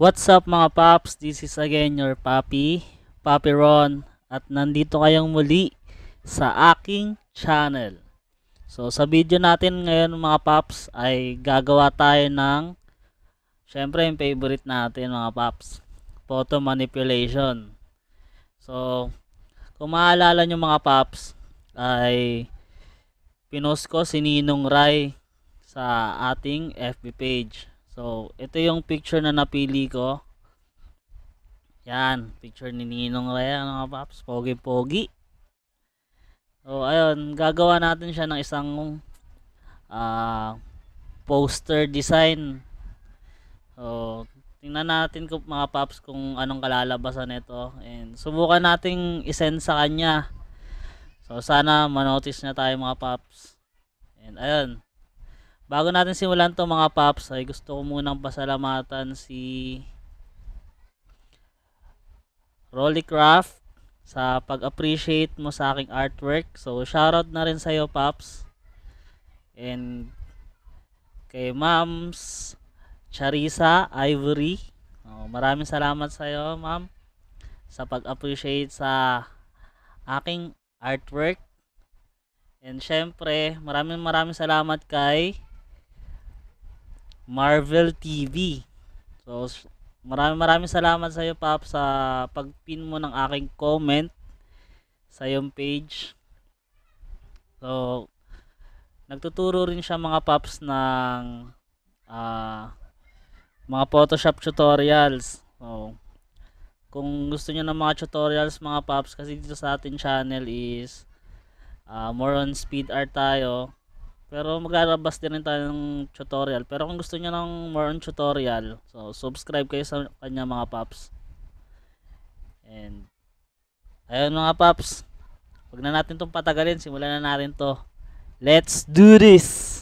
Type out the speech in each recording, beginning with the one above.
What's up mga paps? This is again your Papi Ron, at nandito kayong muli sa aking channel. So sa video natin ngayon mga paps ay gagawa tayo ng syempre yung favorite natin mga paps, photo manipulation. So kung maalala nyo mga paps ay pinost ko si Ninong Ry sa ating FB page. So ito yung picture na napili ko. Yan, picture ni Ninong Ry, mga paps, pogi-pogi. So, ayun, gagawa natin siya ng isang ah, poster design. So, tingnan natin kung mga paps kung anong kalalabasan nito. And subukan nating isend sa kanya. So, sana manotice na tayo mga paps. And ayun, bago natin simulan to mga paps, ay gusto ko munang pasalamatan si Rollycraft sa pag-appreciate mo sa aking artwork. So shoutout na rin sa iyo Paps. And kay Ma'ams Charissa Ivory. Maraming salamat sa iyo, Ma'am, sa pag-appreciate sa aking artwork. And syempre, maraming salamat kay Marvel TV. So maraming salamat sa iyo Pap sa pag-pin mo ng aking comment sa iyong page. So nagtuturo rin siya mga Paps ng mga Photoshop tutorials. So kung gusto niyo ng mga tutorials mga Paps, kasi dito sa ating channel is more on speed art tayo, pero maglalabas din rin tayo ng tutorial. Pero kung gusto niyo ng more on tutorial, so subscribe kayo sa kanya mga Paps. And ayun mga Paps, huwag na natin itong patagalin, simulan na natin to. Let's do this!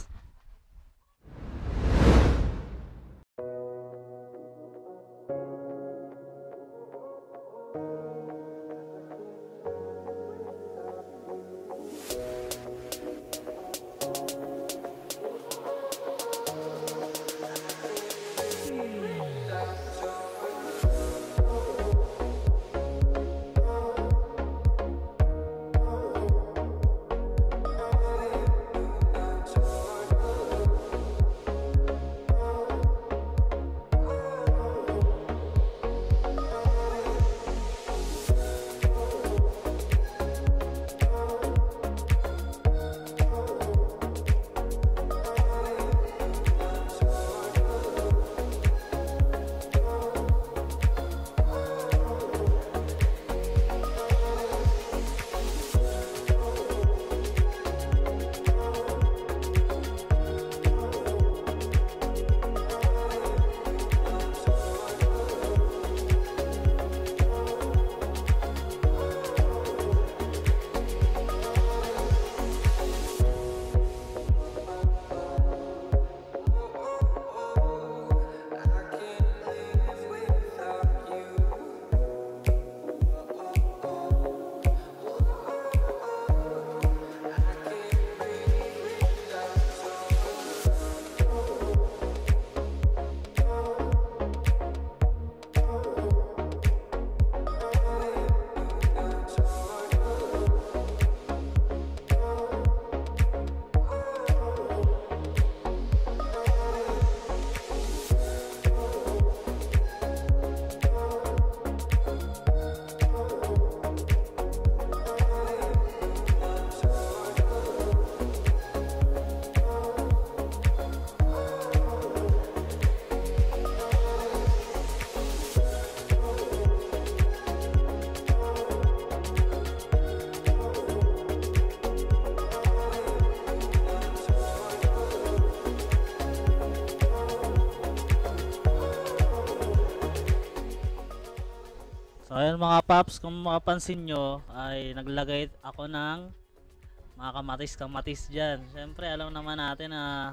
So ayun mga Paps, kung makapansin nyo ay naglagay ako ng mga kamatis dyan. Siyempre alam naman natin na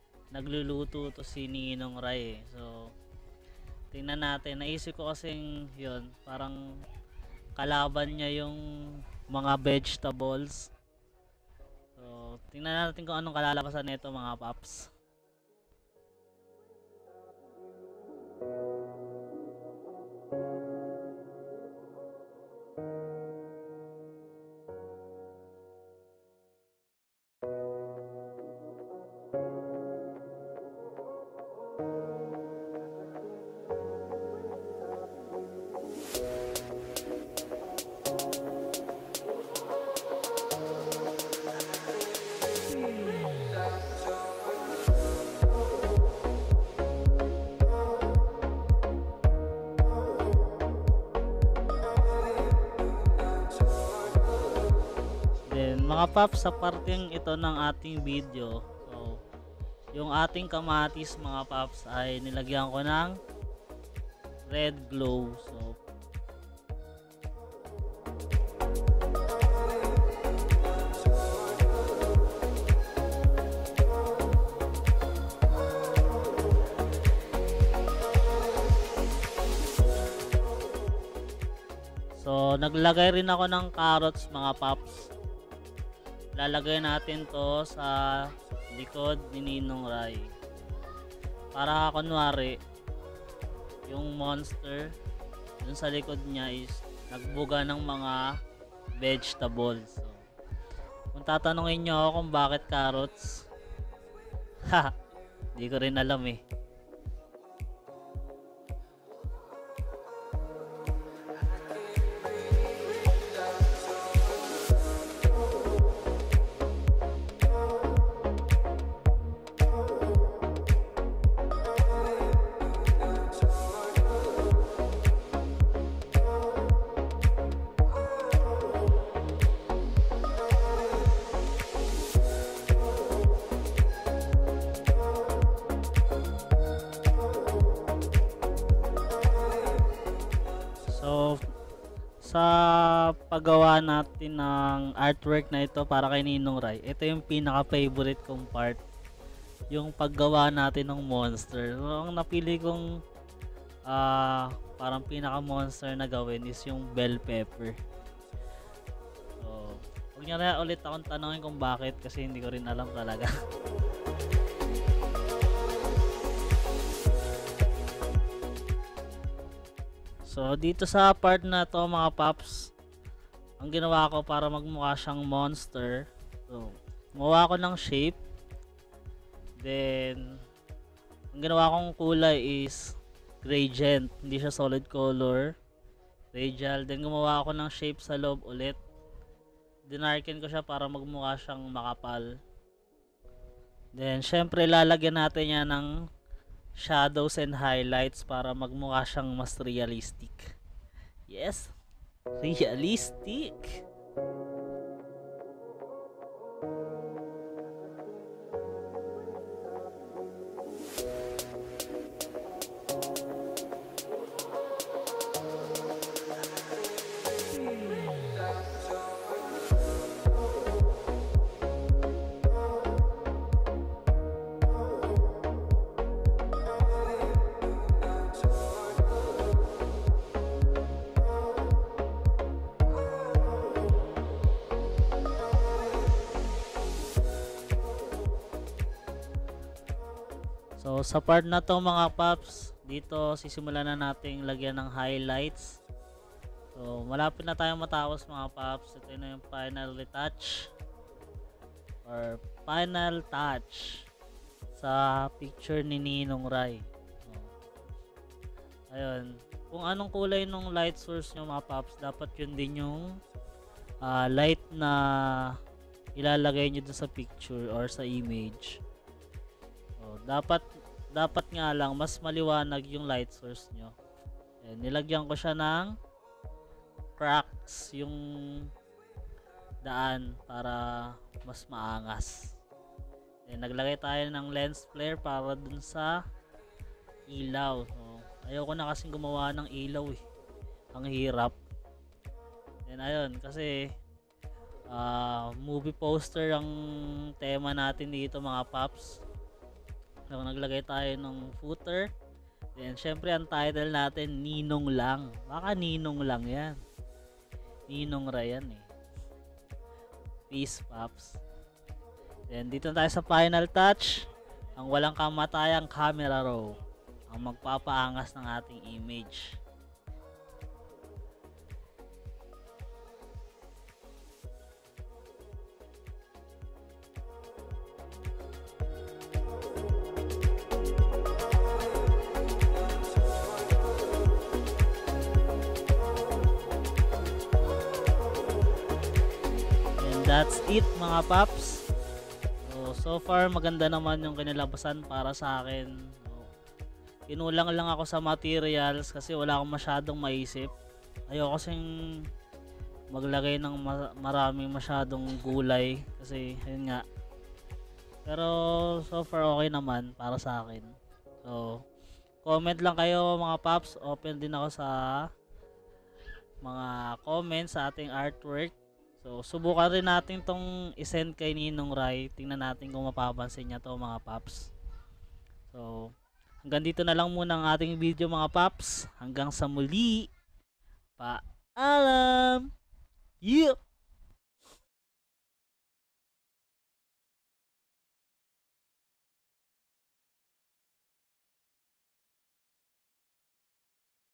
nagluluto to si Ninong Ry. So tingnan natin, naisip ko kasing yun, parang kalaban niya yung mga vegetables. So tingnan natin kung anong kalalabasan nito mga Paps. mga paps, sa parteng ito ng ating video, so yung ating kamatis mga paps ay nilagyan ko ng red glow. So naglagay rin ako ng carrots mga paps. Lalagay natin to sa likod ni Ninong Ry. Para kunwari yung monster dun sa likod niya is nagbuga ng mga vegetables. So, kung tatanungin nyo ako kung bakit carrots, di ko rin alam eh. So, sa paggawa natin ng artwork na ito para kay Ninong Ry, ito yung pinaka-favorite kong part. Yung paggawa natin ng monster. So, ang napili kong parang pinaka-monster na gawin is yung bell pepper. So, huwag nyo na ulit akong tanongin kung bakit kasi hindi ko rin alam talaga. So dito sa part na to mga paps, ang ginawa ko para magmukha siyang monster, so gumawa ko ng shape, then ang ginawa kong kulay is gradient, hindi siya solid color, radial. Then gumawa ako ng shape sa loob ulit, dinarken ko siya para magmukha siyang makapal. Then syempre lalagyan natin yan ng shadows and highlights para magmukha siyang mas realistic. Yes, realistic. So sa part na to mga paps, dito sisimulan na nating lagyan ng highlights. So malapit na tayong matapos mga paps. Ito na yung final retouch or final touch sa picture ni Ninong Ry. So, ayun, kung anong kulay nung light source nyo mga paps, dapat yun din yung light na ilalagay nyo dun sa picture or sa image. Dapat nga lang mas maliwanag yung light source nyo. Ayan, nilagyan ko siya ng cracks yung daan para mas maangas. Ayan, naglagay tayo ng lens flare para dun sa ilaw. So, ayoko na kasing gumawa ng ilaw eh. Ang hirap. Ayan, ayun, kasi movie poster ang tema natin dito mga paps. So, naglagay tayo ng footer. Then, syempre, ang title natin, Ninong lang. Baka Ninong lang yan. Ninong Ry yan eh. Peace, paps. Then, dito tayo sa final touch. Ang walang kamatayang camera raw. Ang magpapaangas ng ating image. That's it mga paps. So far maganda naman yung kinilabasan para sa akin. Kinulang lang ako sa materials kasi wala akong masyadong maisip. Ayoko kasing maglagay ng maraming masyadong gulay kasi yun nga. Pero so far okay naman para sa akin. So comment lang kayo mga paps, open din ako sa mga comments sa ating artwork. So subukan rin natin tong isend kay Ninong Ry. Tingnan natin kung mapapansin niya to mga paps. So hanggang dito na lang muna ang ating video mga paps. Hanggang sa muli. Paalam! Yep!